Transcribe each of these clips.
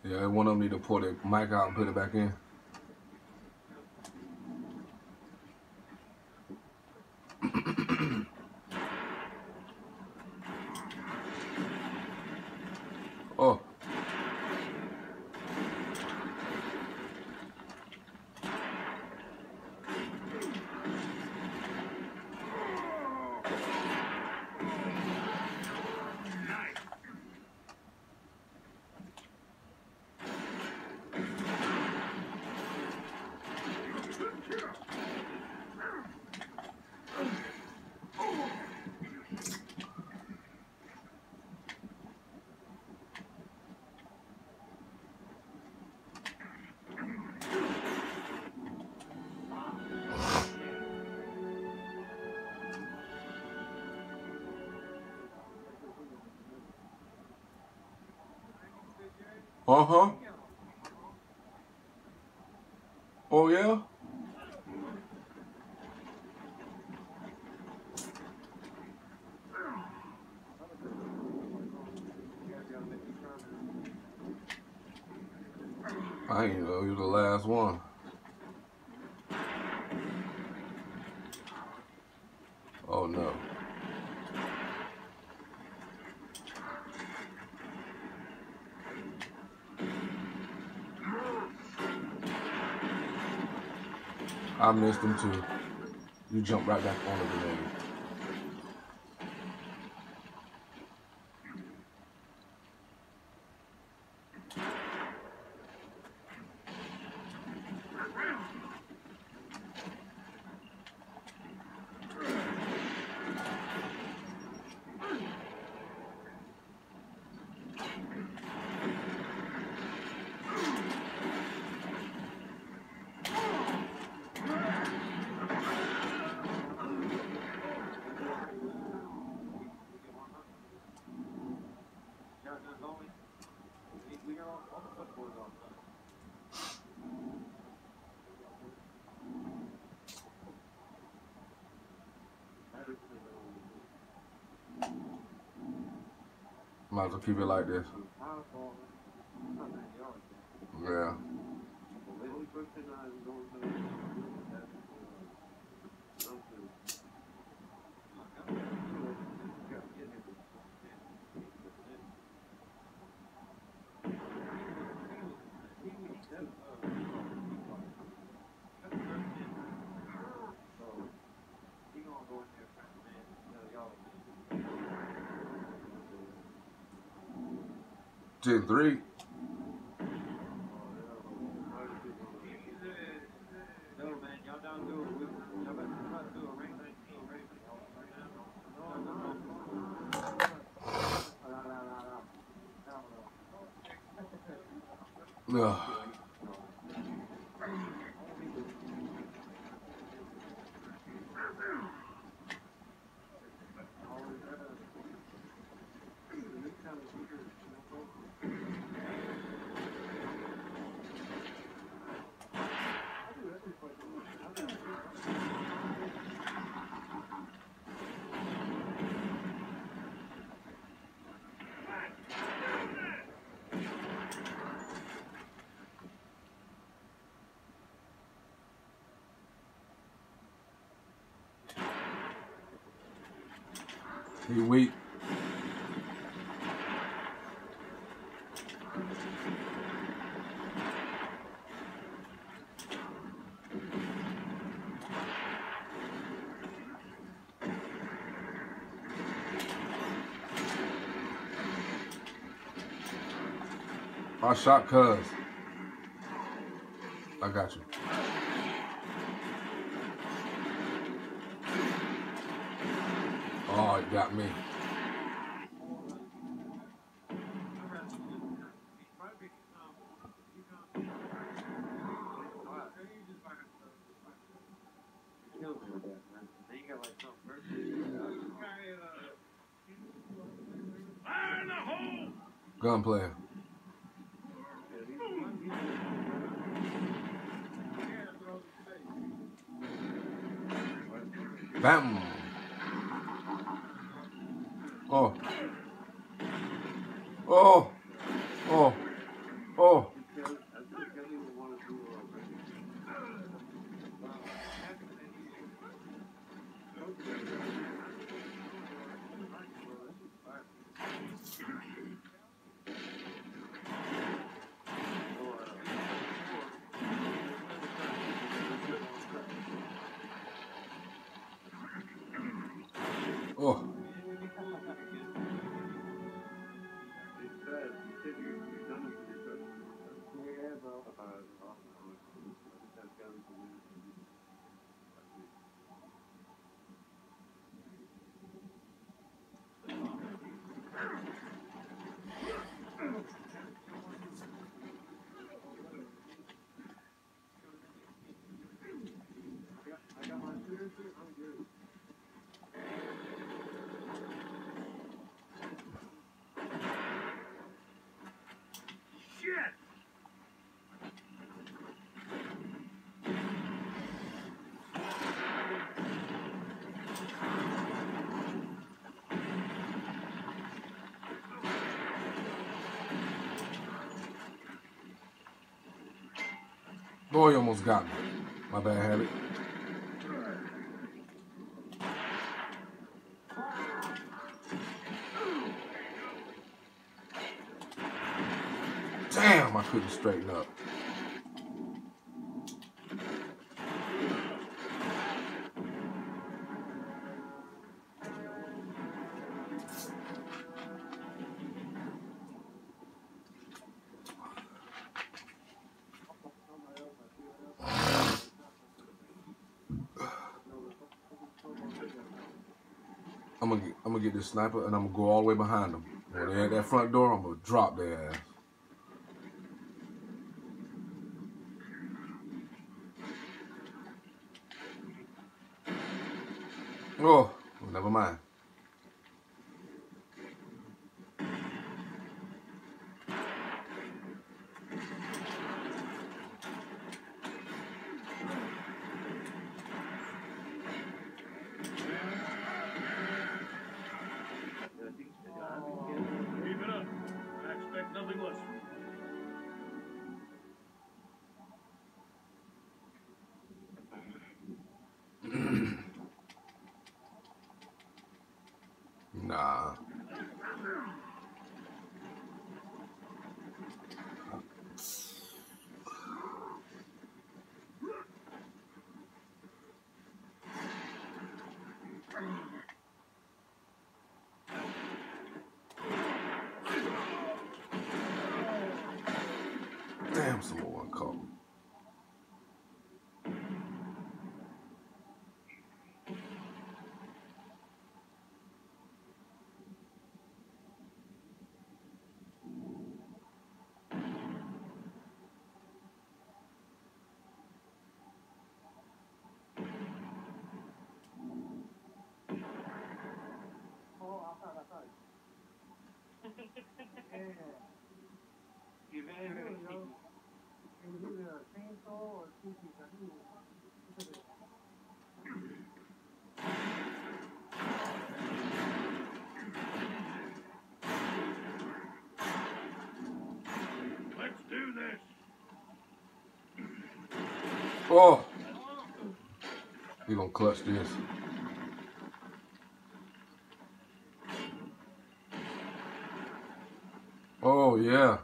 Yeah, one of them need to pull the mic out and put it back in. Oh. Uh-huh. Oh, yeah? I didn't know you were the last one. Oh, no. I missed him, too. You jumped right back on the grenade. Might as well keep it like this. Yeah. Gen 3. Ugh. He weak. I shot cuz. I got you. Oh, it got me. Gunplay. Bam. Oh. Oh. Oh. Oh. Oh. Boy, you almost got me. My bad, Habit. Damn, I couldn't straighten up. I'm gonna get this sniper and I'm gonna go all the way behind them. When they're at that front door, I'm gonna drop their ass. Oh, well, never mind. Keep it up. I expect nothing less. Nah. Damn, someone called me. Let's do this. Oh, he gonna clutch this. Oh yeah.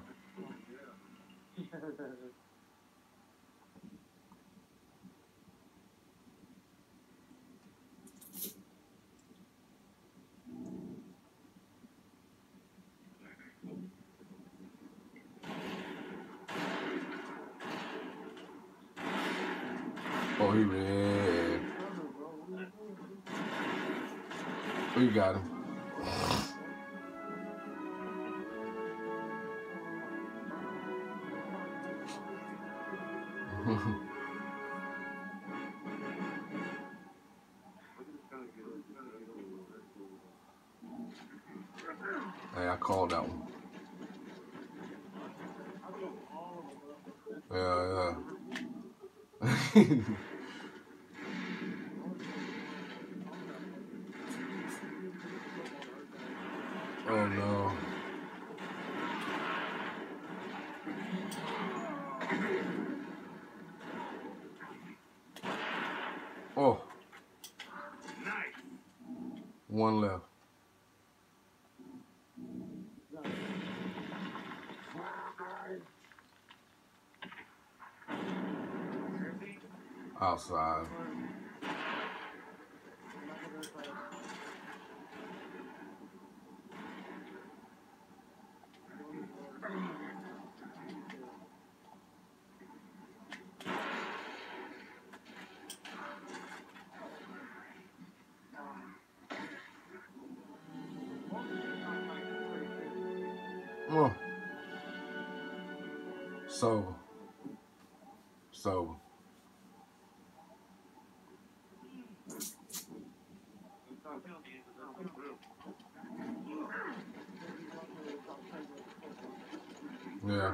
Oh, he red. Oh, you got him. Hey, I called that one. Yeah. Oh no. Oh. Nice. One left. Outside. Oh. Sober. Sober. Yeah.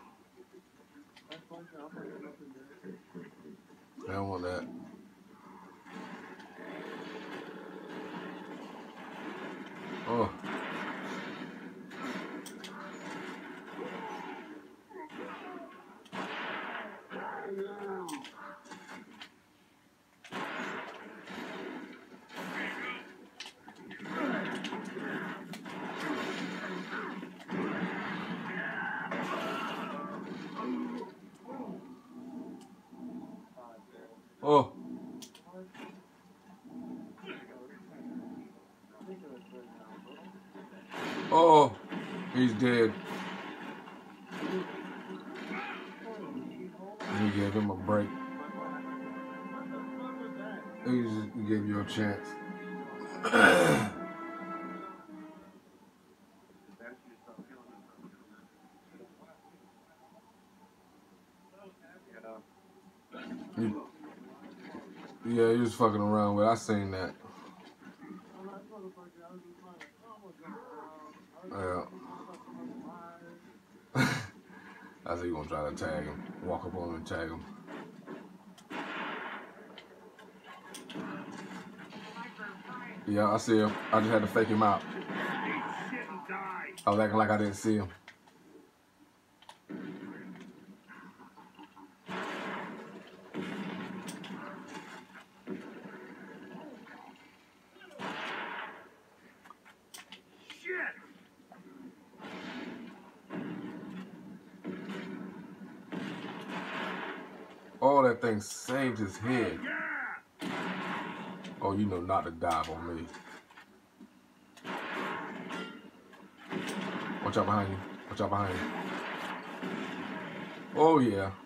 I don't want that. Oh. Oh. Oh. He's dead. He gave him a break. He gave you a chance. Yeah, he was fucking around with. I seen that. Yeah. I think you gonna try to tag him. Walk up on him and tag him. Yeah, I see him. I just had to fake him out. I was acting like I didn't see him. Oh, that thing saved his head. Oh, you know not to dive on me. Watch out behind you. Watch out behind you. Oh, yeah.